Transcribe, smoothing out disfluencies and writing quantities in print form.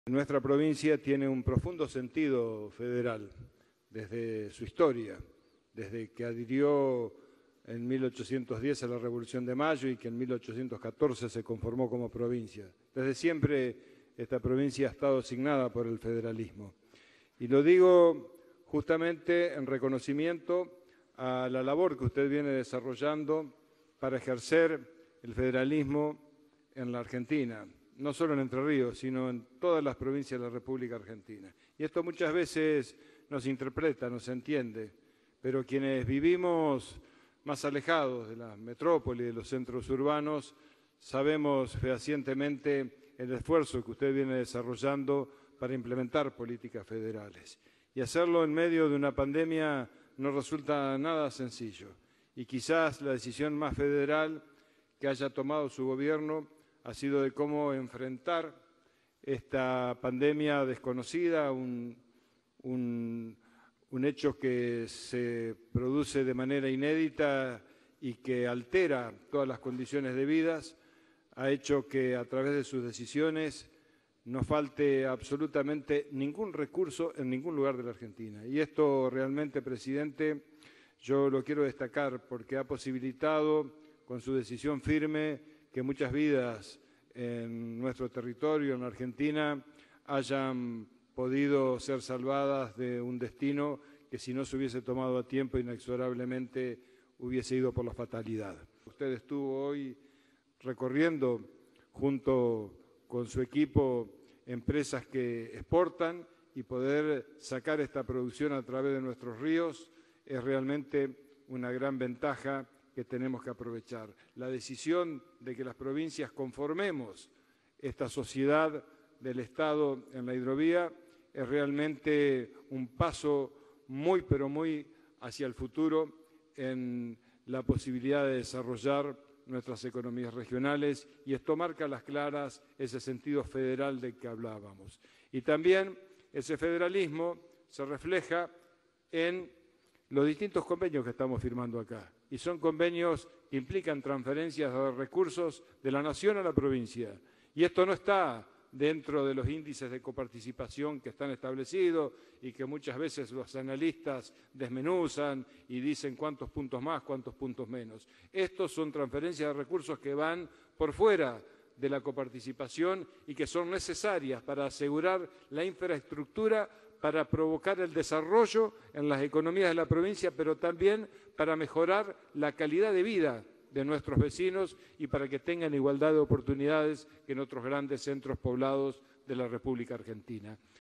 Nuestra provincia tiene un profundo sentido federal desde su historia, desde que adhirió en 1810 a la Revolución de Mayo y que en 1814 se conformó como provincia. Desde siempre esta provincia ha estado asignada por el federalismo. Y lo digo justamente en reconocimiento a la labor que usted viene desarrollando para ejercer el federalismo en la Argentina, no solo en Entre Ríos, sino en todas las provincias de la República Argentina. Y esto muchas veces no se interpreta, no se entiende, pero quienes vivimos más alejados de la metrópoli, de los centros urbanos, sabemos fehacientemente el esfuerzo que usted viene desarrollando para implementar políticas federales. Y hacerlo en medio de una pandemia no resulta nada sencillo. Y quizás la decisión más federal que haya tomado su gobierno ha sido de cómo enfrentar esta pandemia desconocida, un hecho que se produce de manera inédita y que altera todas las condiciones debidas, ha hecho que a través de sus decisiones no falte absolutamente ningún recurso en ningún lugar de la Argentina. Y esto realmente, presidente, yo lo quiero destacar porque ha posibilitado con su decisión firme que muchas vidas en nuestro territorio, en la Argentina, hayan podido ser salvadas de un destino que si no se hubiese tomado a tiempo inexorablemente hubiese ido por la fatalidad. Usted estuvo hoy recorriendo junto con su equipo empresas que exportan y poder sacar esta producción a través de nuestros ríos es realmente una gran ventaja que tenemos que aprovechar. La decisión de que las provincias conformemos esta sociedad del Estado en la hidrovía es realmente un paso muy, pero muy hacia el futuro en la posibilidad de desarrollar nuestras economías regionales, y esto marca a las claras ese sentido federal del que hablábamos. Y también ese federalismo se refleja en los distintos convenios que estamos firmando acá. Y son convenios que implican transferencias de recursos de la nación a la provincia. Y esto no está dentro de los índices de coparticipación que están establecidos y que muchas veces los analistas desmenuzan y dicen cuántos puntos más, cuántos puntos menos. Estos son transferencias de recursos que van por fuera de la coparticipación y que son necesarias para asegurar la infraestructura, para provocar el desarrollo en las economías de la provincia, pero también para mejorar la calidad de vida de nuestros vecinos y para que tengan igualdad de oportunidades que en otros grandes centros poblados de la República Argentina.